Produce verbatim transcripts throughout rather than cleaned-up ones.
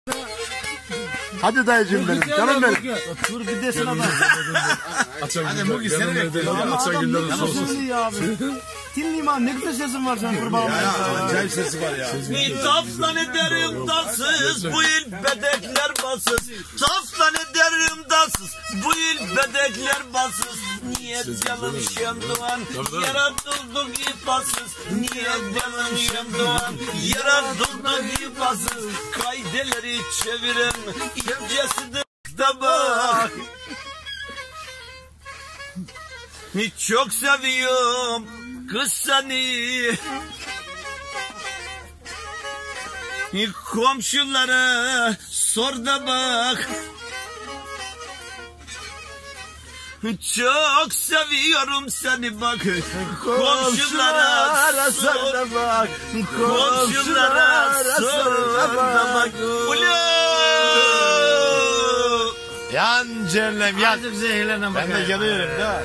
Hadi dayıcığım benim, canım benim. Dur bir desin adam. Hadi Mugi seni bekliyorum. Açan günler olsun. Tinliyim abi, ne güzel sesin var sen kurban olayım. Acayip sesi var ya. Taflan ederim dansız, bu il bedekler basız. Taflan ederim dansız, bu il bedekler basız. Niye canım şemduan, yaratıldık ipasız. Niye canım şemduan, yaratıldık ipasız. Kaydeleri çevirin, incesi de bak. Çok seviyorum kız seni. Komşulara sor da bak. Çok seviyorum seni bak. Komşulara sor da bak. Komşulara sor da bak. Ula! Yan cennem yan. Azıcık zehirlenen bak. Ben de yanıyorum da.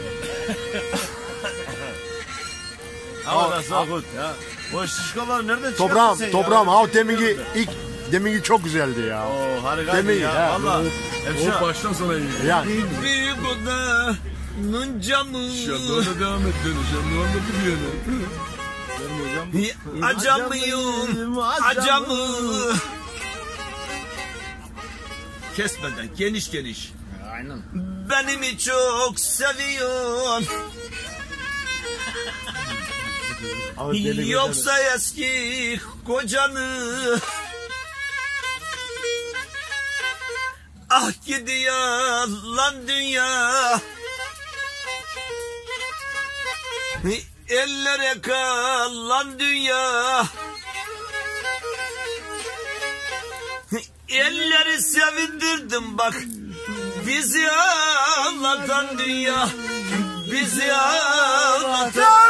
Hava da soğuk ya. O şişkolar nereden çıkarttın Toprağım, sen toprağım. ya? Ha deminki ilk deminki çok güzeldi ya. Oo harikaydı Demin, ya. ha. Valla. O baştan sonra iyi. Yani. Büyük odanın camı. Şadona devam et döneceğim. Ne oldu bir yana? Acamıyım, acamı. Kesmeden, geniş geniş. Aynen. Benimi çok seviyorsun. Yoksa eski kocanı. Ah gidiyor lan dünya. Ellere kalan dünya. Elleri sevindirdim bak. Bizi ağlatan dünya. Bizi ağlatan.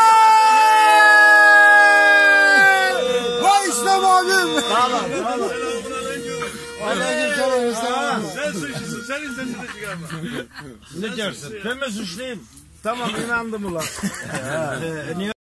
Vay İslam abim. Sen suçlusun. Senin sesini de çıkarma. Ne dersin? Ben mi suçluyum? Tamam inandım ulan.